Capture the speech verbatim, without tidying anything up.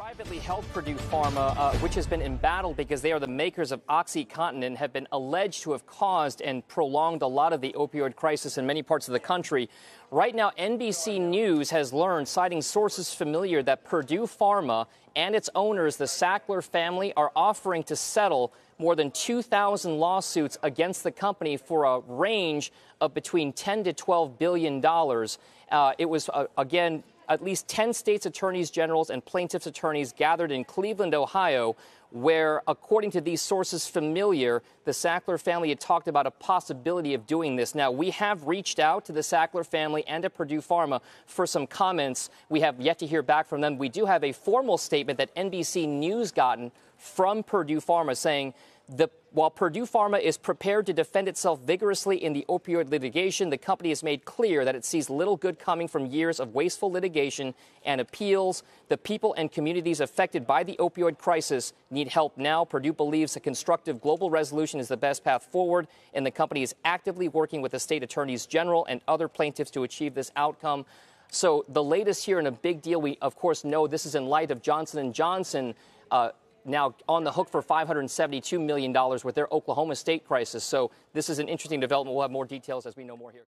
Privately held Purdue Pharma, uh, which has been embattled because they are the makers of OxyContin, have been alleged to have caused and prolonged a lot of the opioid crisis in many parts of the country. Right now, N B C News has learned, citing sources familiar, that Purdue Pharma and its owners, the Sackler family, are offering to settle more than two thousand lawsuits against the company for a range of between ten to twelve billion dollars. Uh, it was, uh, again, at least ten states' attorneys generals and plaintiffs' attorneys gathered in Cleveland, Ohio, where, according to these sources familiar, the Sackler family had talked about a possibility of doing this. Now, we have reached out to the Sackler family and to Purdue Pharma for some comments. We have yet to hear back from them. We do have a formal statement that N B C News gotten from Purdue Pharma saying, The, while Purdue Pharma is prepared to defend itself vigorously in the opioid litigation, the company has made clear that it sees little good coming from years of wasteful litigation and appeals. The people and communities affected by the opioid crisis need help now. Purdue believes a constructive global resolution is the best path forward, and the company is actively working with the state attorneys general and other plaintiffs to achieve this outcome. So the latest here, and a big deal, we, of course, know this is in light of Johnson and Johnson uh, now on the hook for five hundred seventy-two million dollars with their Oklahoma State crisis. So this is an interesting development. We'll have more details as we know more here.